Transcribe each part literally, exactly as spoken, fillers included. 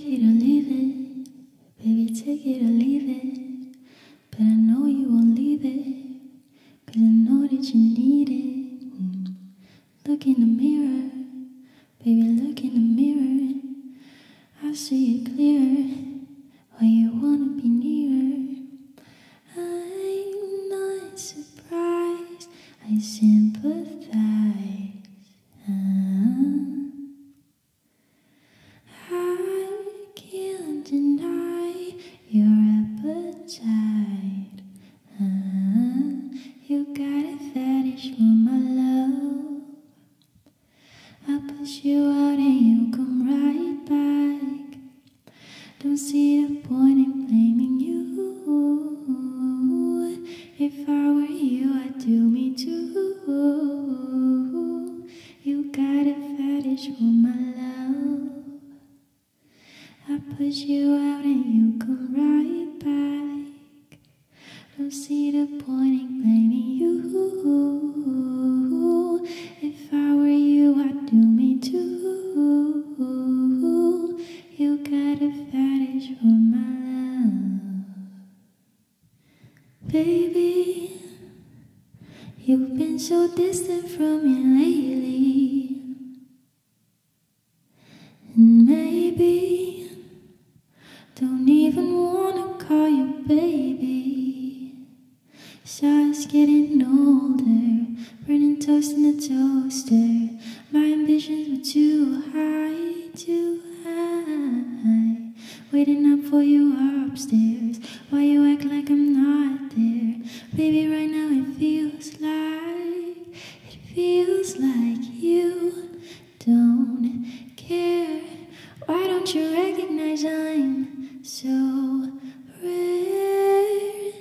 it or leave it. Baby, take it or leave it. But I know you won't leave it, 'cause I know that you need it. Mm. Look in the mirror, baby, look in the mirror. I see it clearer, why you wanna be nearer. I'm not surprised, I sympathize. uh, I can't deny your appetite. uh, You got a fetish for my love. I push you out and you come right back. Don't see the point in blaming you. If I were you, I'd do me too. You got a fetish for my love. I push you out and you come right back. Don't see the point in blaming you. If I were you, I'd do me too. You got a fetish for my love. Baby, you've been so distant from me lately. And maybe don't even wanna call you baby. Just getting older, burning toast in the toaster. My ambitions were too high, too high. Waiting up for you upstairs, why you act like I'm not there? Baby, right now it feels like, it feels like you don't care. Why don't you recognize I'm so rare?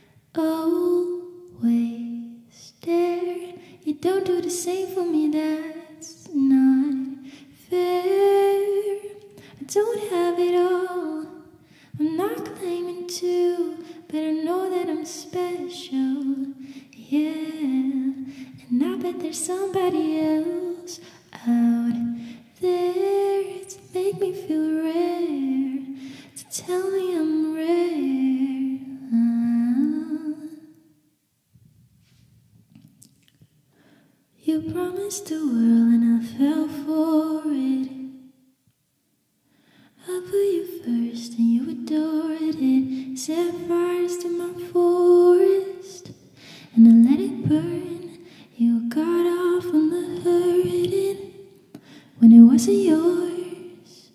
Always there. You don't do the same for me, that's not fair. I don't have it all, I'm not claiming to, but I know that I'm special, yeah. And I bet there's somebody else out there to make me feel rare, to tell me I'm rare. uh. You promised the world and I fell for it. I put you first and you adored it. Set fires to my forest and I let it burn. You got off on the hurting when it wasn't yours.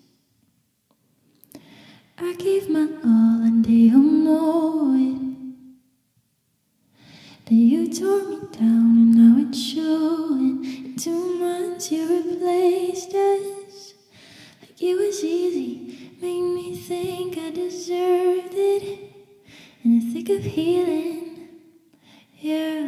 I gave my all and they all know it. That you tore me down and now it's showing. In two months you replaced us like it was easy. Made me think I deserved it. In the thick of healing, yeah.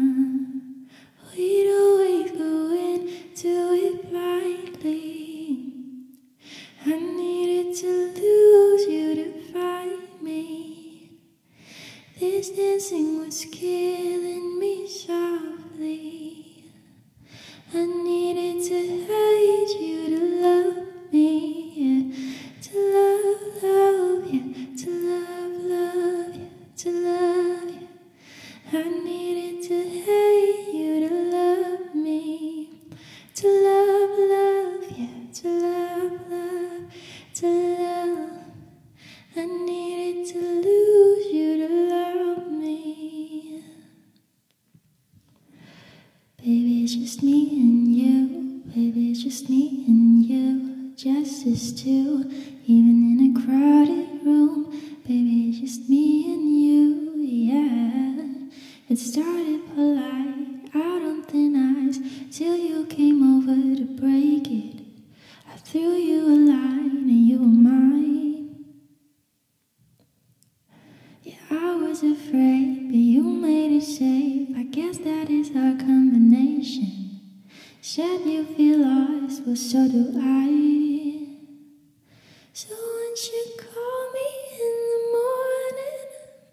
We'd always go into it blindly. I needed to lose you to find me. This dancing was killing me softly. I needed to hate you to love me, yeah. To love, love, yeah. To love, love, yeah. To love, yeah. I needed to hate you to love me. To love, love, yeah. To love, love, to love. I needed to lose you to love me. Baby, it's just me and you. Baby, it's just me and you. Just us two, even in a crowded room. Baby, it's just me and you, yeah. It started polite, out on thin ice, till you came over to break it. I threw you a line and you were mine. Yeah, I was afraid, but you made it safe. I guess that is our combination. Said you feel lost, well so do I. So once you call me in the morning,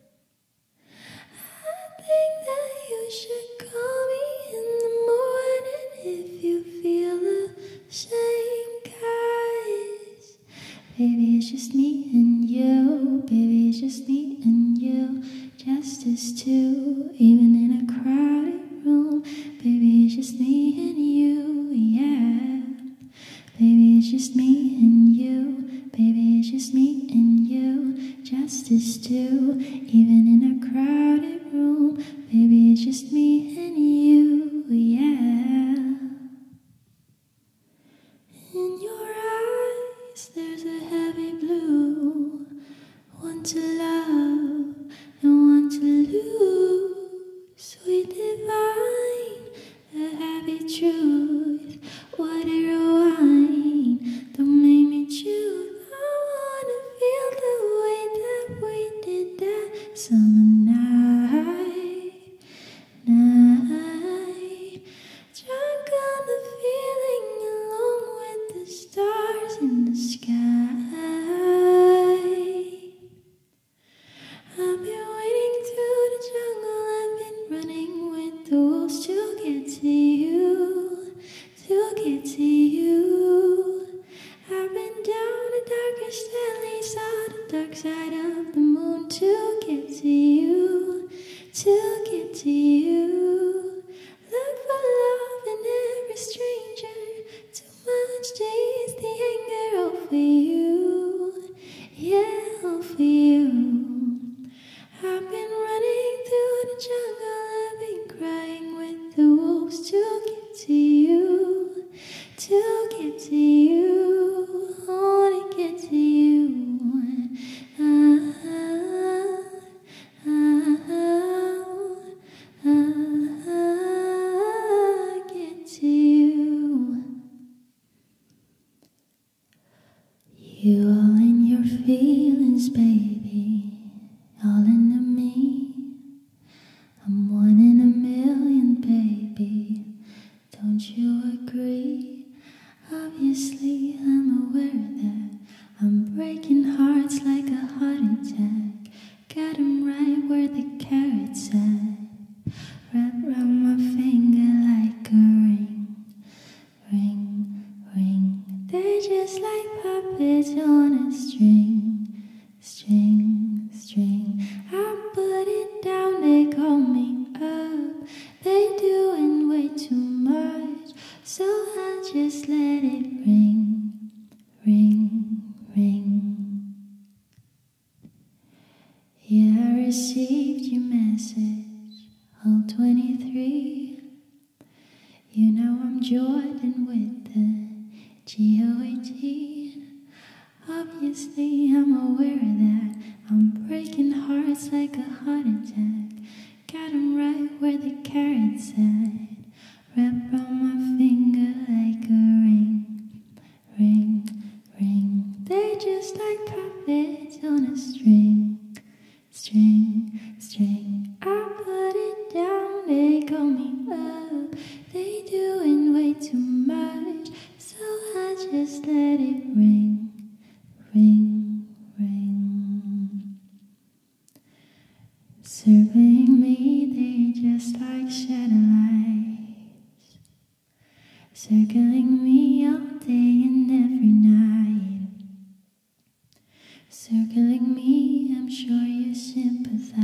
I think that you should call me in the morning if you feel the same, guys. Baby, it's just me and you. Baby, it's just me and you. Just us two, even in a crowded room. Baby, it's just me and you, yeah. Baby, it's just me and you. Baby, it's just me and you. Just us two, even in a crowded room. Baby, it's just me and you, yeah. In your eyes, there's a heavy blue. One to love and one to lose. Sweet divine, a happy truth. What a rewind, don't make me choose. I wanna feel the way that we did that summer night, night. Drunk on the feeling along with the stars in the sky. I've been wading through the jungle, I've been running with the wolves to get to you, to get to you. I've been down the darkest alley, saw the dark side of the moon to get to you, to get to you. Look for love in every stranger, too much to ease the anger. Oh, for you, yeah, oh, for you. I've been running through the jungle, I've been crying with the wolves to get to you, to get to you, oh, to get to you. Ah, ah, ah, ah, ah, get to you. You all in your feelings, baby. All into me, I'm one in a million, baby. Don't you agree? Obviously, I'm aware that I'm breaking hearts like a heart attack. Got 'em right where the carrot's at. Wrap round my finger like a ring, ring, ring. They're just like puppets on a string, string, string. I put it down, they call me up. They doing way too much, so I just let it ring, ring, ring. Yeah, I received your message, all twenty-three. You know I'm Jordan with the G O A T. Obviously, I'm aware that I'm breaking hearts like a heart attack. Got 'em right where the carrot's at. Wrap around my finger like a ring, ring, ring. They're just like puppets on a string, string, string. I put it down, they call me up. They doing way too much, so I just let it ring, ring, ring. Circling me, they just like satellites, circling me all day and every night. Circling me, I'm sure you sympathize.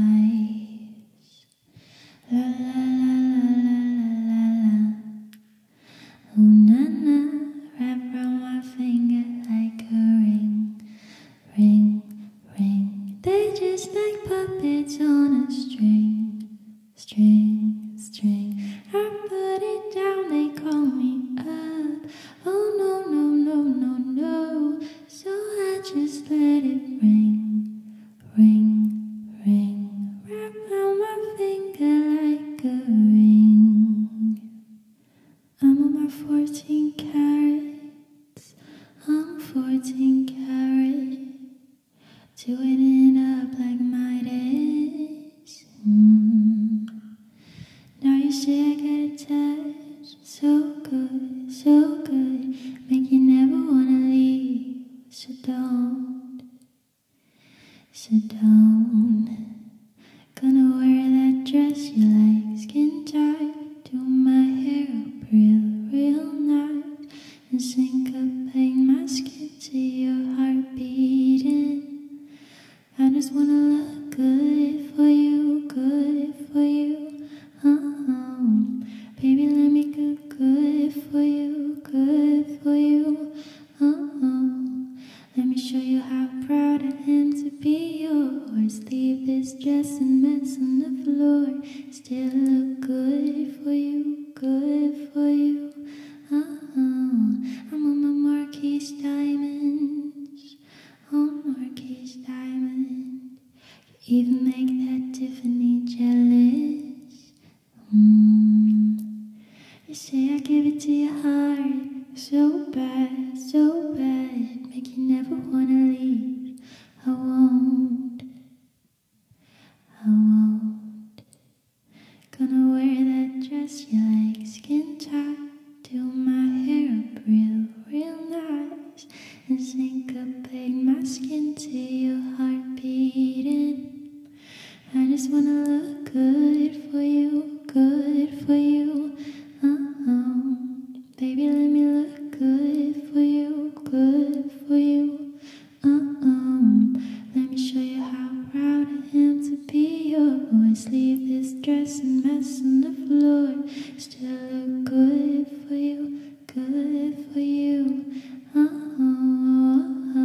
La la la la la la la. Oh na na, wrap round my finger like a ring, ring, ring. They just like puppets on a string, string, string. I put it down, they call me up. Oh no, no, no, no, no. So I just let it ring, ring, ring. Wrap round my finger like a ring. I'm on my fourteen carats. I'm fourteen carat. Doing it up like Midas. Mm. Now you say I got a touch, so good, so good, make you never wanna leave. So don't, so don't. Gonna wear that dress you like, skin tight, do my hair up real, real nice, and syncopate my skin to your heartbeat. just wanna look good for you, good for you. Uh-oh. Baby, let me get good for you, good for you. Uh-oh. Let me show you how proud I am to be yours. Leave this dress and mess on the floor. Still look good for you, good for you. Uh-oh. I'm on my Marquise diamonds, on Marquise diamond. Even make that Tiffany jealous. Mm. You say I give it to your heart, so bad, so bad, make you never wanna leave. I won't, I won't. Gonna wear that dress you like, skin tight, do my hair up real, real nice, and syncopate my skin to your heart beating. I just wanna look good for you, good for you. Uh-oh. Baby, let me look good for you, good for you. Uh-oh. Let me show you how proud I am to be yours. Leave this dress and mess on the floor. Still look good for you, good for you. Uh-oh.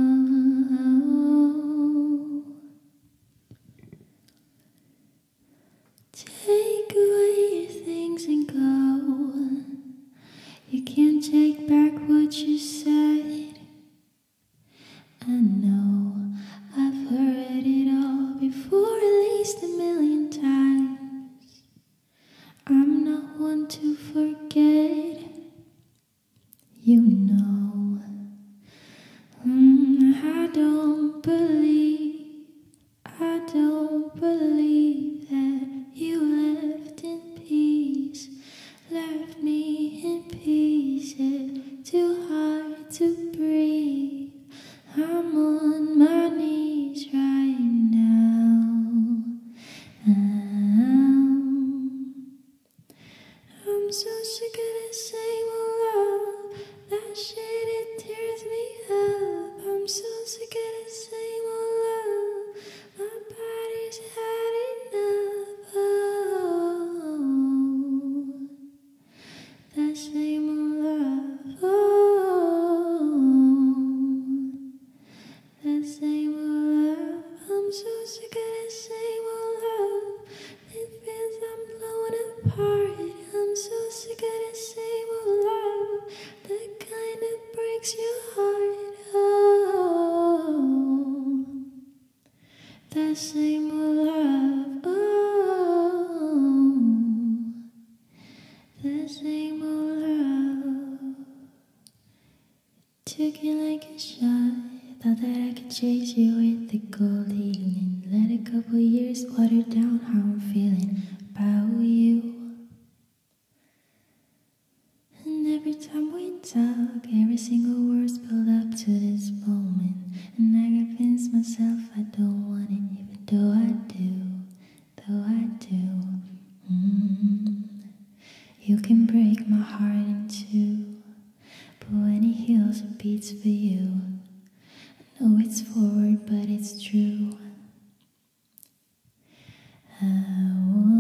Take away your things and go. You can't take back what you said. I know I've heard it all before, at least a million times. I'm not one to forget. You know, mm, I don't believe, I don't believe that you left in peace, left me in pieces, too hard to breathe. I'm on my knees right now. I'm so sick of the same old love, that shit, it tears me up. I'm so sick of the same old love, my body's had enough. Oh, that same old love, oh, that same old love. I'm so sick of the same old love, it feels I'm blowing apart. I'm so sick of the same old love, the kind that breaks your heart. Oh, that same old love, oh, that same old love. Took you like a shot, thought that I could chase you with the cold evening. Let a couple years water down how I'm feeling about you. And every time we talk, every single word's built up to this moment. And I convince myself I don't want it, even though I do, though I do. Mm-hmm. You can break my heart in two, but when it heals, it beats for you. I know it's forward, but it's true. I